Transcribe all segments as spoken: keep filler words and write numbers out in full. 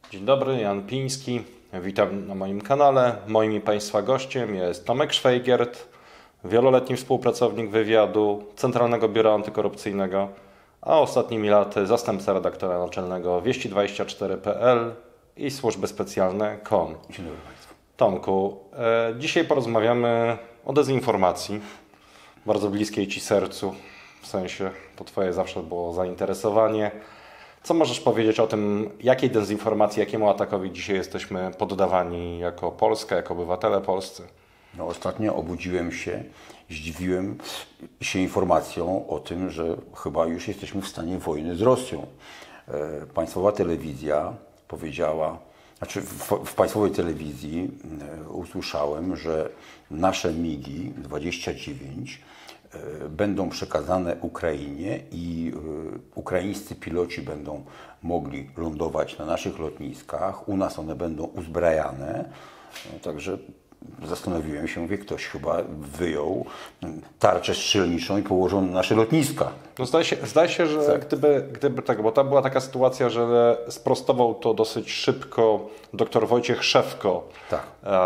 Dzień dobry, Jan Piński. Witam na moim kanale. Moim i Państwa gościem jest Tomek Szwajgiert, wieloletni współpracownik wywiadu, Centralnego Biura Antykorupcyjnego, a ostatnimi laty zastępca redaktora naczelnego wieści dwadzieścia cztery kropka p l i służby specjalne kropka com. Dzień dobry Państwu. Tomku, e, dzisiaj porozmawiamy o dezinformacji, bardzo bliskiej Ci sercu, w sensie to Twoje zawsze było zainteresowanie. Co możesz powiedzieć o tym, jakiej dezinformacji, jakiemu atakowi dzisiaj jesteśmy poddawani jako Polska, jako obywatele polscy? No, ostatnio obudziłem się, zdziwiłem się informacją o tym, że chyba już jesteśmy w stanie wojny z Rosją. E, państwowa telewizja powiedziała, znaczy w, w państwowej telewizji e, usłyszałem, że nasze migi dwadzieścia dziewięć e, będą przekazane Ukrainie i e, ukraińscy piloci będą mogli lądować na naszych lotniskach. U nas one będą uzbrajane. No, także zastanowiłem się, mówię, ktoś chyba wyjął tarczę strzelniczą i położył na nasze lotniska. No zdaje się, zdaje się że tak. gdyby, gdyby tak, bo tam była taka sytuacja, że sprostował to dosyć szybko dr Wojciech Szefko. Tak.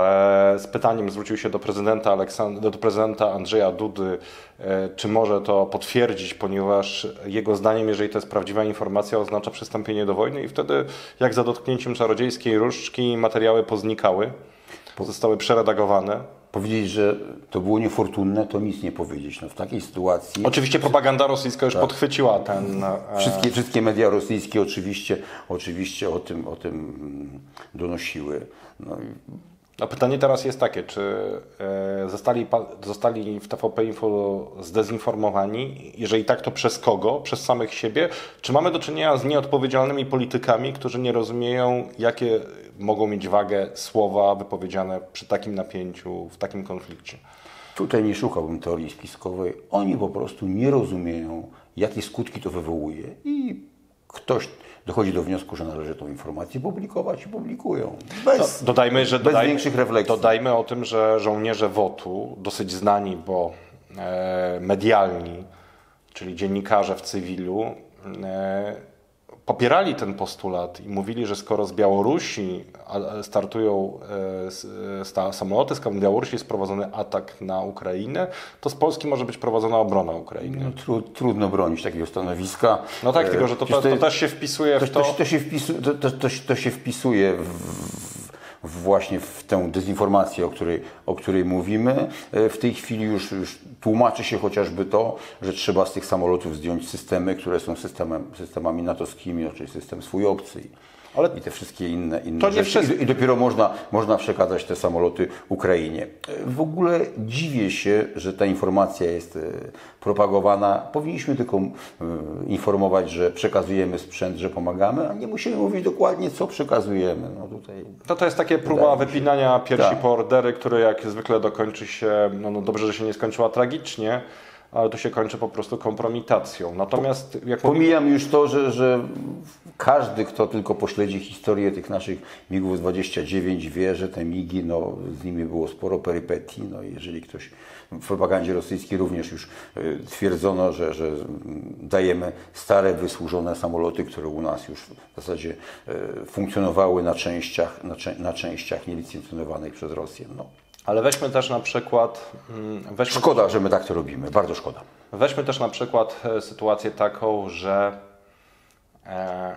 E, z pytaniem zwrócił się do prezydenta, Aleksand- do prezydenta Andrzeja Dudy, e, czy może to potwierdzić, ponieważ jego zdaniem, jeżeli to jest prawdziwa informacja, oznacza przystąpienie do wojny i wtedy, jak za dotknięciem czarodziejskiej różdżki, materiały poznikały. Zostały przeredagowane. Powiedzieć, że to było niefortunne, to nic nie powiedzieć. No, w takiej sytuacji... Oczywiście propaganda rosyjska już tak. podchwyciła ten... Wszystkie, wszystkie media rosyjskie oczywiście, oczywiście o tym, o tym donosiły. No i... A pytanie teraz jest takie, czy zostali, zostali w T V P Info zdezinformowani? Jeżeli tak, to przez kogo? Przez samych siebie? Czy mamy do czynienia z nieodpowiedzialnymi politykami, którzy nie rozumieją, jakie mogą mieć wagę słowa wypowiedziane przy takim napięciu, w takim konflikcie? Tutaj nie szukałbym teorii spiskowej. Oni po prostu nie rozumieją, jakie skutki to wywołuje i ktoś dochodzi do wniosku, że należy tą informację publikować i publikują. Bez, to dodajmy, że bez dodajmy, większych refleksji. Dodajmy o tym, że żołnierze W O T-u, dosyć znani, bo e, medialni, czyli dziennikarze w cywilu, e, popierali ten postulat i mówili, że skoro z Białorusi startują e, samoloty, skoro z Białorusi jest prowadzony atak na Ukrainę, to z Polski może być prowadzona obrona Ukrainy. No, tru, trudno bronić takiego stanowiska. No tak, tylko że to, to, to też się wpisuje to, w to... To, to, się, wpisuje, to, to, to, to się wpisuje w, w, właśnie w tę dezinformację, o której, o której mówimy. W tej chwili już, już tłumaczy się chociażby to, że trzeba z tych samolotów zdjąć systemy, które są systemem, systemami natowskimi, czyli system swój obcy. Ale i te wszystkie inne, inne rzeczy. Wszystko. I, I dopiero można, można przekazać te samoloty Ukrainie. W ogóle dziwię się, że ta informacja jest propagowana. Powinniśmy tylko informować, że przekazujemy sprzęt, że pomagamy, a nie musimy mówić dokładnie, co przekazujemy. No tutaj to, to jest takie próba wypinania piersi tak. po ordery, które jak zwykle dokończy się, no, no dobrze, że się nie skończyła tragicznie, ale to się kończy po prostu kompromitacją. Natomiast jak pomijam mówimy... już to, że, że każdy, kto tylko pośledzi historię tych naszych migów dwadzieścia dziewięć, wie, że te migi, no, z nimi było sporo perypetii. No, jeżeli ktoś w propagandzie rosyjskiej również już twierdzono, że, że dajemy stare, wysłużone samoloty, które u nas już w zasadzie funkcjonowały na częściach, na, cze- na częściach nielicencjonowanych przez Rosję. No. Ale weźmy też na przykład... Weźmy szkoda, też, że my tak to robimy. Bardzo szkoda. Weźmy też na przykład sytuację taką, że e, e,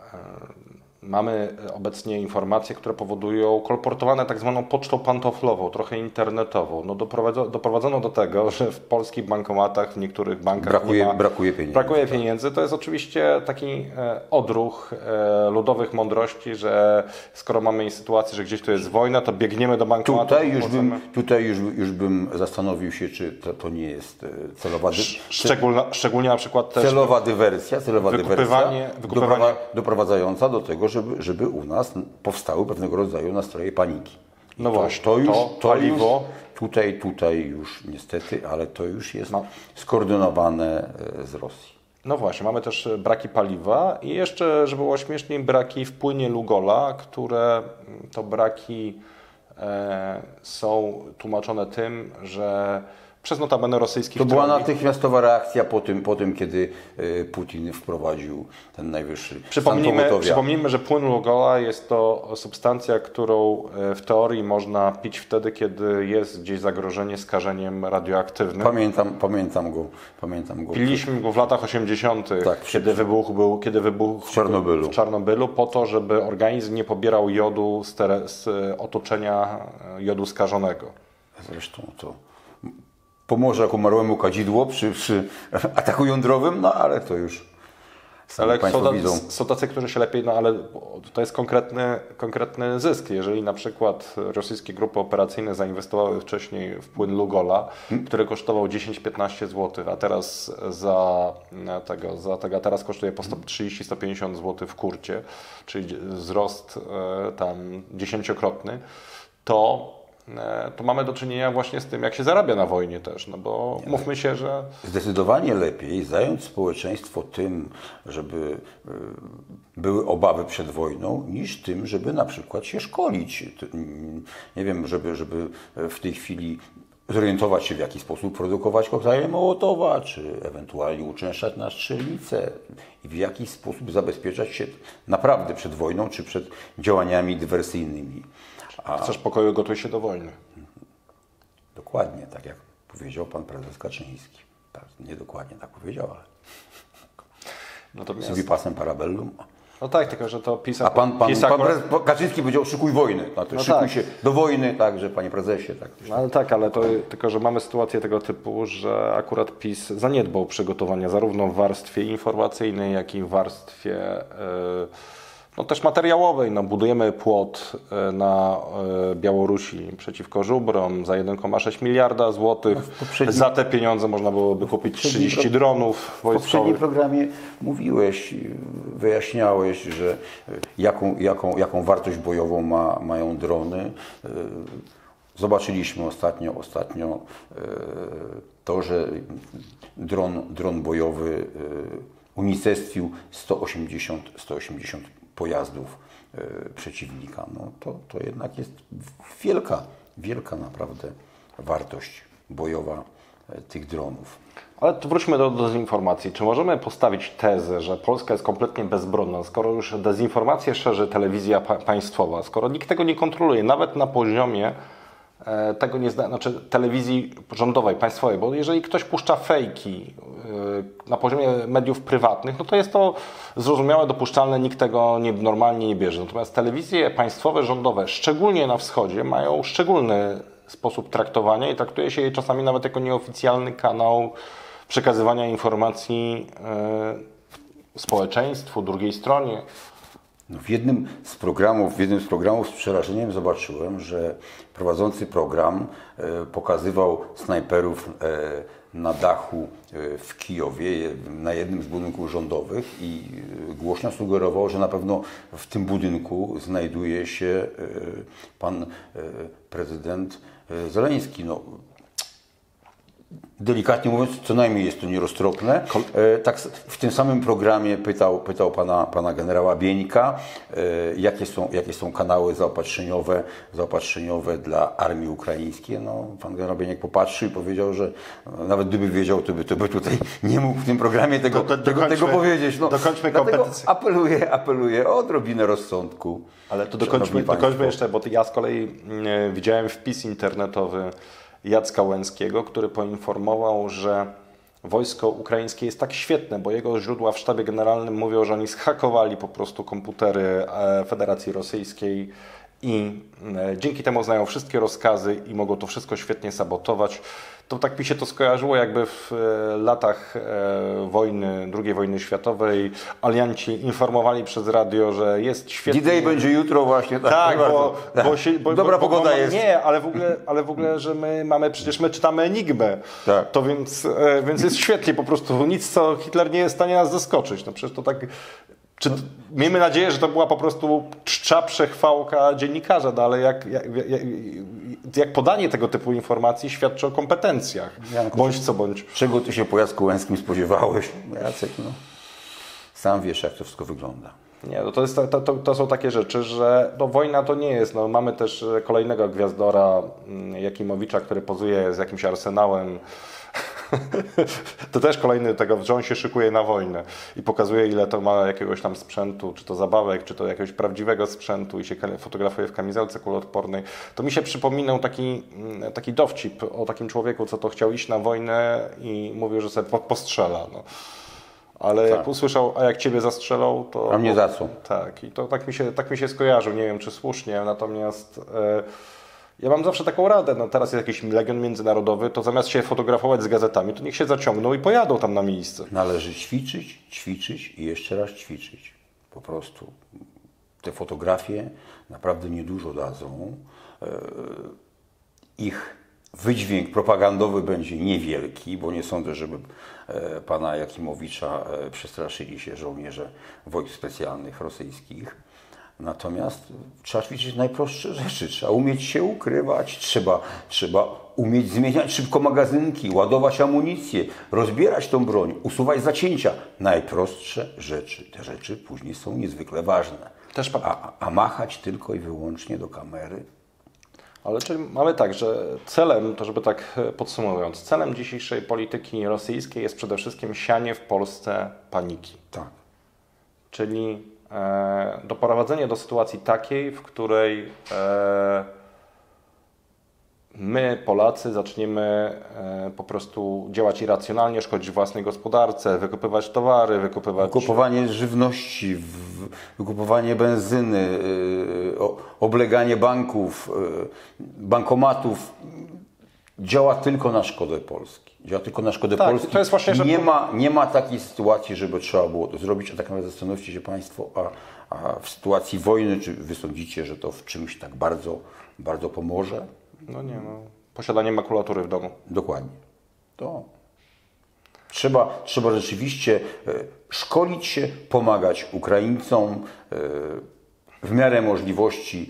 mamy obecnie informacje, które powodują kolportowane tak zwaną pocztą pantoflową, trochę internetową. No doprowadzono, doprowadzono do tego, że w polskich bankomatach, w niektórych bankach brakuje, nie ma, brakuje pieniędzy. Brakuje pieniędzy. To jest oczywiście taki odruch ludowych mądrości, że skoro mamy sytuację, że gdzieś tu jest wojna, to biegniemy do bankomatu. Tutaj już bym, tutaj już, już bym zastanowił się, czy to, to nie jest celowa dy... Szczególna, szczególnie na przykład też celowa dywersja, celowa wykupywanie, dywersja wykupywanie... doprowa- doprowadzająca do tego, żeby, żeby u nas powstały pewnego rodzaju nastroje paniki. I no to, właśnie, to, już, to, to paliwo... Już, tutaj, tutaj już niestety, ale to już jest no. skoordynowane z Rosji. No właśnie, mamy też braki paliwa i jeszcze, żeby było śmieszniej, braki w płynie Lugola, które to braki e, są tłumaczone tym, że przez notabene rosyjskich To była czarowników. natychmiastowa reakcja po tym, po tym, kiedy Putin wprowadził ten najwyższy Przypomnijmy, stan pogotowia. przypomnijmy, że płyn Lugola jest to substancja, którą w teorii można pić wtedy, kiedy jest gdzieś zagrożenie skażeniem radioaktywnym. Pamiętam, pamiętam go. Pamiętam go. Piliśmy go w latach osiemdziesiątych, Tak, kiedy wybuch był, kiedy wybuch w Czarnobylu. w Czarnobylu, po to, żeby organizm nie pobierał jodu z, tere, z otoczenia jodu skażonego. Zresztą to pomoże jako marłemu kadzidło przy, przy ataku jądrowym, no ale to już sami Ale Państwo są, widzą. tacy, są tacy, którzy się lepiej, no ale to jest konkretny, konkretny zysk. Jeżeli na przykład rosyjskie grupy operacyjne zainwestowały wcześniej w płyn Lugola, hmm. który kosztował dziesięć do piętnastu złotych, a teraz za tego, za tego a teraz kosztuje po trzydzieści do stu pięćdziesięciu złotych w kurcie, czyli wzrost tam dziesięciokrotny, to to mamy do czynienia właśnie z tym, jak się zarabia na wojnie też, no bo Nie, mówmy się, że... Zdecydowanie lepiej zająć społeczeństwo tym, żeby były obawy przed wojną, niż tym, żeby na przykład się szkolić. Nie wiem, żeby, żeby w tej chwili zorientować się, w jaki sposób produkować koktajle Mołotowa, czy ewentualnie uczęszczać na strzelnicę i w jaki sposób zabezpieczać się naprawdę przed wojną, czy przed działaniami dywersyjnymi. A... Chcesz pokoju, gotuj się do wojny. Dokładnie, tak jak powiedział pan prezes Kaczyński. Tak, nie dokładnie tak powiedział, ale... Natomiast... Sobie pasem parabellum. No tak, tylko że to PiS... A pan, pan, PiS pan akurat... prezes Kaczyński powiedział, szykuj wojnę. No to no szykuj tak. się do wojny, także panie prezesie. Tak. No, ale tak, ale to tylko, że mamy sytuację tego typu, że akurat PiS zaniedbał przygotowania zarówno w warstwie informacyjnej, jak i w warstwie... Yy... No też materiałowej, no budujemy płot na Białorusi przeciwko żubrom za jeden przecinek sześć miliarda złotych. No poprzednim... Za te pieniądze można byłoby kupić trzydzieści pro... dronów wojskowych. W poprzednim programie mówiłeś, wyjaśniałeś, że jaką, jaką, jaką wartość bojową ma, mają drony. Zobaczyliśmy ostatnio, ostatnio to, że dron, dron bojowy unicestwił sto osiemdziesiąt pojazdów y, przeciwnika. No to, to jednak jest wielka, wielka naprawdę wartość bojowa y, tych dronów. Ale to wróćmy do dezinformacji. Czy możemy postawić tezę, że Polska jest kompletnie bezbronna, skoro już dezinformację szerzy telewizja pa państwowa, skoro nikt tego nie kontroluje, nawet na poziomie e, tego nie zna, znaczy telewizji rządowej, państwowej, bo jeżeli ktoś puszcza fejki e, na poziomie mediów prywatnych, no to jest to zrozumiałe, dopuszczalne, nikt tego nie, normalnie nie bierze. Natomiast telewizje państwowe, rządowe, szczególnie na wschodzie, mają szczególny sposób traktowania i traktuje się je czasami nawet jako nieoficjalny kanał przekazywania informacji e, społeczeństwu, drugiej stronie. No w jednym z programów, w jednym z programów z przerażeniem zobaczyłem, że prowadzący program e, pokazywał snajperów e, na dachu e, w Kijowie, na jednym z budynków rządowych i e, głośno sugerował, że na pewno w tym budynku znajduje się e, pan e, prezydent e, Zeleński. No, delikatnie mówiąc, co najmniej jest to nieroztropne. E, tak w tym samym programie pytał, pytał pana, pana generała Bieńka, e, jakie są, jakie są kanały zaopatrzeniowe, zaopatrzeniowe dla armii ukraińskiej. No, pan generał Bieniek popatrzył i powiedział, że nawet gdyby wiedział, to by, to by tutaj nie mógł w tym programie tego, do, do, tego, tego powiedzieć. No, dokończmy kompetencje. Apeluję, apeluję o odrobinę rozsądku. Ale to dokończmy, dokończmy jeszcze, bo ja z kolei e, widziałem wpis internetowy Jacka Łęckiego, który poinformował, że wojsko ukraińskie jest tak świetne, bo jego źródła w sztabie generalnym mówią, że oni zhakowali po prostu komputery Federacji Rosyjskiej i dzięki temu znają wszystkie rozkazy i mogą to wszystko świetnie sabotować. To tak mi się to skojarzyło, jakby w latach wojny, drugiej wojny światowej alianci informowali przez radio, że jest świetnie. D-Day będzie jutro właśnie. Tak, tak bo, bo, się, bo dobra bo, pogoda bo, jest. Nie, ale w ogóle, ale w ogóle, że my mamy, przecież my czytamy Enigmę. Tak. To więc, więc jest świetnie po prostu. Nic, co Hitler nie jest w stanie nas zaskoczyć. No przecież to tak... Czy, miejmy nadzieję, że to była po prostu czcza przechwałka dziennikarza, no ale jak, jak, jak, jak podanie tego typu informacji świadczy o kompetencjach, Janku, bądź co bądź. Czego ty się po Jacku Łęckim spodziewałeś? Jacek, no, sam wiesz, jak to wszystko wygląda. Nie, no to, jest, to, to, to są takie rzeczy, że no, wojna to nie jest. No, mamy też kolejnego gwiazdora Jakimowicza, który pozuje z jakimś arsenałem. To też kolejny tego, że on się szykuje na wojnę i pokazuje, ile to ma jakiegoś tam sprzętu, czy to zabawek, czy to jakiegoś prawdziwego sprzętu i się fotografuje w kamizelce kuloodpornej. To mi się przypominał taki, taki dowcip o takim człowieku, co to chciał iść na wojnę i mówił, że sobie postrzela. No. Ale tak. Jak usłyszał, a jak ciebie zastrzelą, to... A mnie za co? Tak, i to tak mi się, tak mi się skojarzył, nie wiem czy słusznie, natomiast e, ja mam zawsze taką radę, no teraz jest jakiś legion międzynarodowy, to zamiast się fotografować z gazetami, to niech się zaciągną i pojadą tam na miejsce. Należy ćwiczyć, ćwiczyć i jeszcze raz ćwiczyć. Po prostu te fotografie naprawdę niedużo dadzą. E, ich wydźwięk propagandowy będzie niewielki, bo nie sądzę, żeby e, pana Jakimowicza e, przestraszyli się żołnierze wojsk specjalnych rosyjskich. Natomiast trzeba ćwiczyć najprostsze rzeczy. Trzeba umieć się ukrywać, trzeba, trzeba umieć zmieniać szybko magazynki, ładować amunicję, rozbierać tą broń, usuwać zacięcia. Najprostsze rzeczy. Te rzeczy później są niezwykle ważne. Też a, a machać tylko i wyłącznie do kamery. Ale czyli mamy tak, że celem, to żeby tak podsumowując, celem dzisiejszej polityki rosyjskiej jest przede wszystkim sianie w Polsce paniki. Tak. Czyli e, doprowadzenie do sytuacji takiej, w której e, my, Polacy, zaczniemy e, po prostu działać irracjonalnie, szkodzić własnej gospodarce, wykupywać towary, wykupywać... Wykupywanie żywności, w, wykupywanie benzyny, yy, o, obleganie banków, yy, bankomatów. Działa tylko na szkodę Polski. Działa tylko na szkodę tak, Polski. To jest właśnie, że... nie, ma, nie ma takiej sytuacji, żeby trzeba było to zrobić, a tak naprawdę zastanówcie się Państwo, a, a w sytuacji wojny, czy Wy sądzicie, że to w czymś tak bardzo, bardzo pomoże? No nie, no. Posiadanie makulatury w domu. Dokładnie. To. Trzeba, trzeba rzeczywiście szkolić się, pomagać Ukraińcom, w miarę możliwości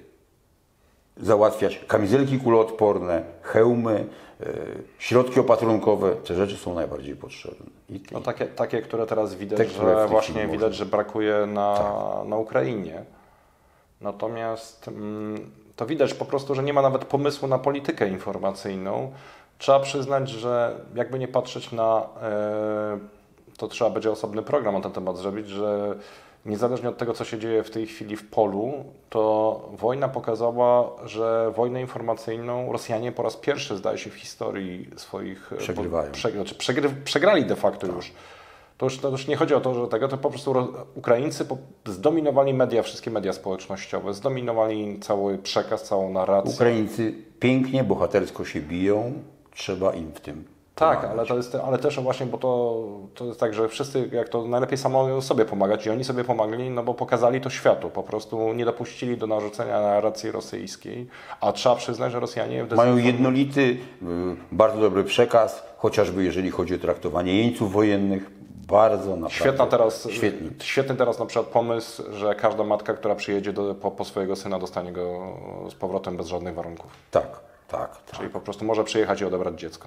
załatwiać kamizelki kuloodporne, hełmy, środki opatrunkowe. Te rzeczy są najbardziej potrzebne. I no takie, takie, które teraz widać, te, które że właśnie widać, można. że brakuje na, tak. na Ukrainie. Natomiast mm, to widać po prostu, że nie ma nawet pomysłu na politykę informacyjną. Trzeba przyznać, że jakby nie patrzeć na, yy, to trzeba będzie osobny program na ten temat zrobić, że niezależnie od tego, co się dzieje w tej chwili w polu, to wojna pokazała, że wojnę informacyjną Rosjanie po raz pierwszy, zdaje się, w historii swoich... Przegrywają. Prze, znaczy przegry, przegrali de facto tak. już. To już, to już nie chodzi o to, że tego, to po prostu Ukraińcy zdominowali media, wszystkie media społecznościowe, zdominowali cały przekaz, całą narrację. Ukraińcy pięknie, bohatersko się biją, trzeba im w tym tak, ale to jest, ale też właśnie, bo to, to jest tak, że wszyscy, jak to najlepiej samo sobie pomagać i oni sobie pomagali, no bo pokazali to światu, po prostu nie dopuścili do narzucenia narracji rosyjskiej, a trzeba przyznać, że Rosjanie... Mają jednolity, bardzo dobry przekaz, chociażby jeżeli chodzi o traktowanie jeńców wojennych. Bardzo naprawdę. Świetna teraz, Świetnie. Świetny teraz na przykład pomysł, że każda matka, która przyjedzie do, po, po swojego syna, dostanie go z powrotem bez żadnych warunków. Tak, tak. tak. Czyli po prostu może przyjechać i odebrać dziecko.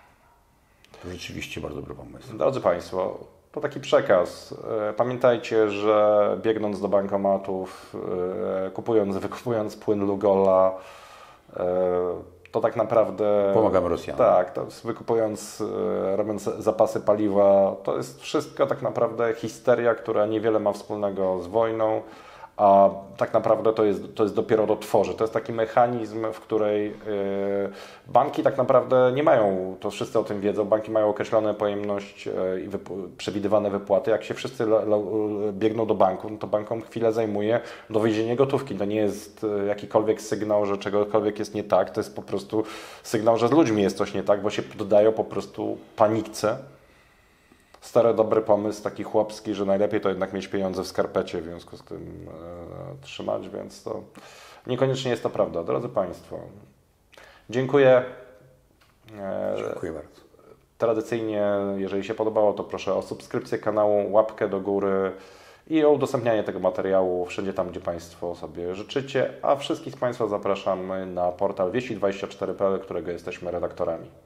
To rzeczywiście bardzo dobry pomysł. Drodzy Państwo, to taki przekaz. Pamiętajcie, że biegnąc do bankomatów, kupując, wykupując płyn Lugola, to tak naprawdę... Pomagamy Rosjanom. Tak, to wykupując, robiąc zapasy paliwa, to jest wszystko tak naprawdę histeria, która niewiele ma wspólnego z wojną, a tak naprawdę to jest, to jest dopiero do tworzy. To jest taki mechanizm, w której yy, banki tak naprawdę nie mają, to wszyscy o tym wiedzą, banki mają określone pojemność yy, i wyp- przewidywane wypłaty. Jak się wszyscy l- l- biegną do banku, no to bankom chwilę zajmuje dowiezienie gotówki. To nie jest yy, jakikolwiek sygnał, że czegokolwiek jest nie tak, to jest po prostu sygnał, że z ludźmi jest coś nie tak, bo się poddają po prostu panikce. Stary, dobry pomysł, taki chłopski, że najlepiej to jednak mieć pieniądze w skarpecie, w związku z tym e, trzymać, więc to niekoniecznie jest to prawda. Drodzy Państwo, dziękuję. E, dziękuję bardzo. Tradycyjnie, jeżeli się podobało, to proszę o subskrypcję kanału, łapkę do góry i o udostępnianie tego materiału wszędzie tam, gdzie Państwo sobie życzycie, a wszystkich z Państwa zapraszam na portal wieści dwadzieścia cztery kropka p l, którego jesteśmy redaktorami.